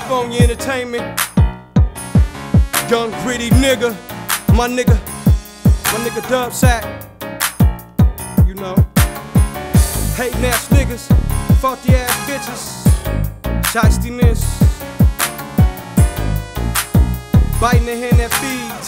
California entertainment. Young gritty nigga, my nigga Dubb sack. You know, hating ass niggas, faulty ass bitches, shystiness, biting the hand that feeds.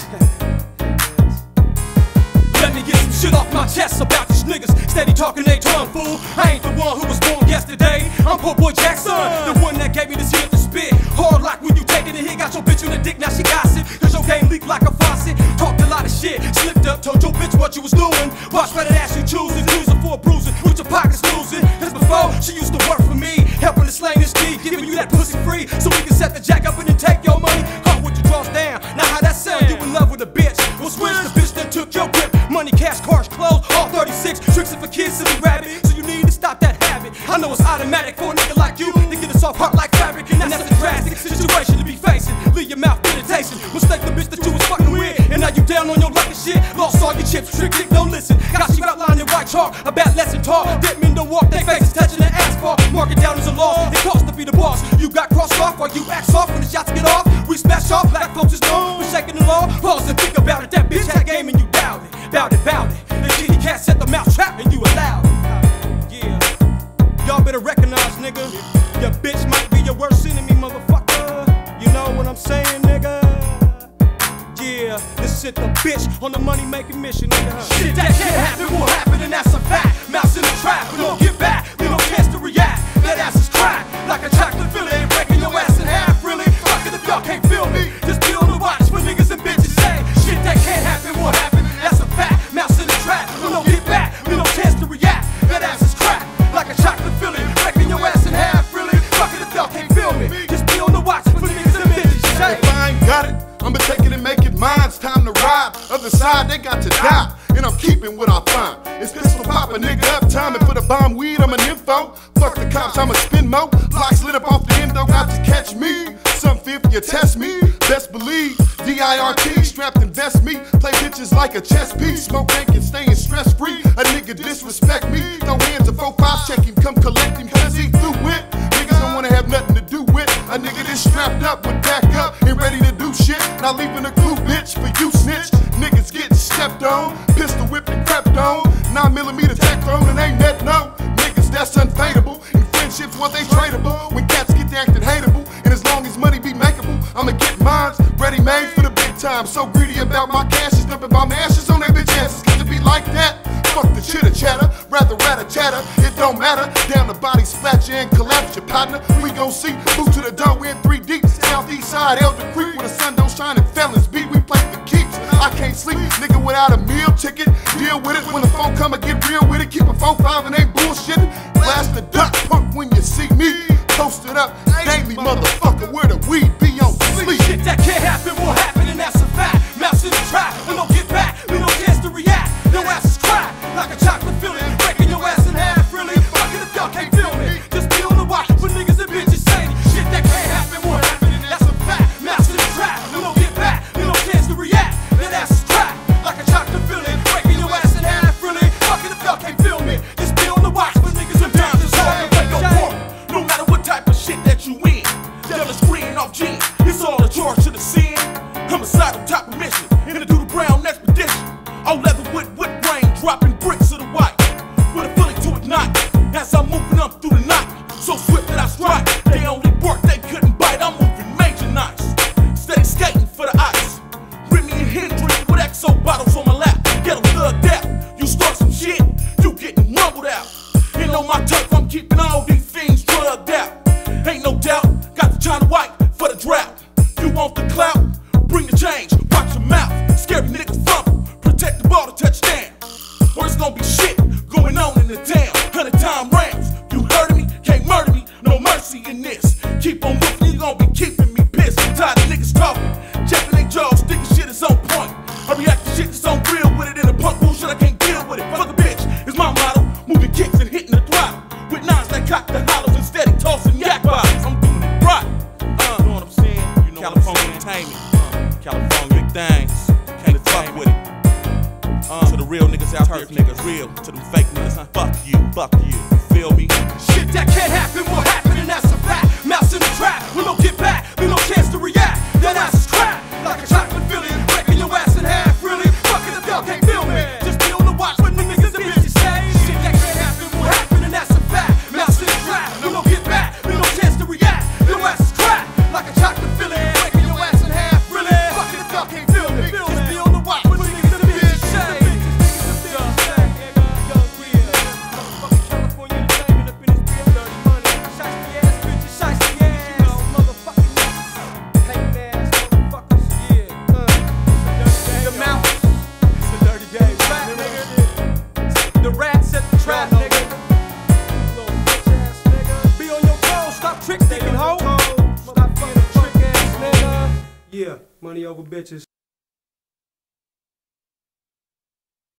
Let me get some shit off my chest about these niggas. Steady talking they tongue, fool. I ain't the one who was born yesterday. I'm poor boy Jackson, the one that gave me this here to spit. Hard like when you taking a hit. Got your bitch on the dick, now she gossip. Cause your game leaked like a faucet. Talked a lot of shit, slipped up, told your bitch what you was doing. Watch better ass you choosing, using for a bruising, with your pockets losing. Cause before, she used to work for me, helping to slang this Skee, giving you that pussy free, so we can set the jack up and then take your money. Caught with your draws down, now how that sound? You in love with a bitch, well switch the bitch that took your grip. Money, cash, cars, clothes, all 36, tricks for kids, silly rabbit. So you need to stop that habit. I know it's automatic for a nigga like you to get a soft heart like fabric, and that's a drastic situation to be facing. Leave your mouth irritation, mistake the bitch that you was fucking with, and now you down on your luck and shit. Lost all your chips, trick dick, don't listen. Got you outlined in white chalk, a bad lesson taught. Didn't mean to walk, they faces touching the asphalt. Mark it down as a loss, it costs to be the boss. You got crossed off while you act soft when the shots get off. We smash off, black folks is known for shaking the law. Pause and think about it, that bitch had game and you bout it. Bout it. And kitty cat set the MOUSETRAP and you allowed it. Yeah, y'all better recognize, nigga. Your bitch might be your worst enemy, motherfucker. You know what I'm saying, nigga? Yeah, this shit the bitch on the money making mission, nigga. Shit that can't happen will happen, and that's a fact. Mouse in the trap, we don't get back, we no chance to react. That ass is cracked like a chocolate fillet, ain't breaking your ass in half, really. Fuck it if y'all can't feel me. Just be on the watch for niggas and bitches say shit that can't happen will happen. That's a fact. Mouse in the trap, we don't get back, we no chance to react. That ass is cracked like a chocolate fillet, breaking your ass in half, really. Fuck it if y'all can't feel me. Just be on the watch for niggas and bitches say. If I ain't got it, I'ma take it and make it mine. It's time to ride. Other side, they got to die. And I'm keeping what I find. It's pistol pop a nigga up, timing for the bomb weed. I'm an info. Fuck the cops, I'ma spin mo. Blocks lit up off the endo, got to catch me. Some fear if you test me. Best believe, DIRT, strapped invest me. Play bitches like a chess piece. Smoke bank and staying stress free. A nigga disrespect me. Throw hands to 4-5, check him, come collect him, cause he through it. Niggas don't wanna have nothing to do with a nigga that's strapped up with back up and ready to do shit. Not leaving a clue, bitch, for you snitch. Niggas getting stepped on, pistol whipped and crept on. 9mm tech thrown and ain't that no. Niggas that's unfadable, and friendships, well they tradable. When cats get to acting hateable, and as long as money be makeable, I'ma get mines ready made for the big time. So greedy about my cash, is dumping my ashes on that bitch ass. It's got to be like that. Fuck the chitter chatter, rather chatter. It don't matter. Down the body splat you and collapse your partner. We gon' see. Move to the door, we're in 3 deep. Southeast side, Elder Creek, where the sun don't shine and felons beat. We play for keeps. I can't sleep, nigga, without a meal ticket. Deal with it when the phone come and get real with it. Keep a 4-5 and ain't bullshitting. Blast the duck punk when you see me. Posted up daily, motherfucker. Where the weed be on sleep. Shit that can't happen will happen, and that's a fact. Mouse in the trap, we don't get back, we no chance to react. Your ass is cracked like a chocolate fillet, breaking your ass in half, really. Fuck it if y'all can't feel me. Just be on the watch for niggas and bitches saying shit that can't happen will happen, and that's a fact. Mouse in the trap, we don't get back, we no chance to react. That ass is cracked like a chocolate fillet, breaking your ass in half, really. Fuck it if y'all can't feel me. Just be on the watch for niggas and bitches saying. No matter what type of shit that you in, devil screen off jeans, it's all a charge to the sin. Homicide on top of mission, in the do the brown expedition. All leather with rain, dropping bricks of the white, with a feeling to ignite. As I'm moving up through the night, so swift that I strike. They only work, they couldn't bite. I'm moving major nice, steady skating for the ice. Remy and Hendrix with XO bottles on my lap. Get them thugged out. You start some shit, you getting rumbled out. And on my turf, I'm keeping all these things drugged out. Ain't no doubt, got the China White for the drought. You want the clout? Bring the change, watch your mouth. Scary niggas fumble, protect the ball to touchdown. Or it's gonna be shit going on in the town. 100-time rounds, you heard me, can't murder me, no mercy in this. Keep on moving, you gon' be keeping me pissed. I'm tired of niggas talking, checking their jaws, thinking shit is on point. I react to shit that's on real with it in a punk bullshit, I can't deal with it. Fuck a bitch, is my motto, moving kicks and hitting the throttle. With nines that cock the hollows and steady tossing yak bottles. I'm doing it right. You know what I'm saying? You know California entertainment. California big things. Can't fuck with it. To the real niggas out there, niggas real. To them fake niggas, fuck you. You feel me? Shit that can't happen will happen, and that's a fact. Mouse in the trap, we don't get back, over bitches.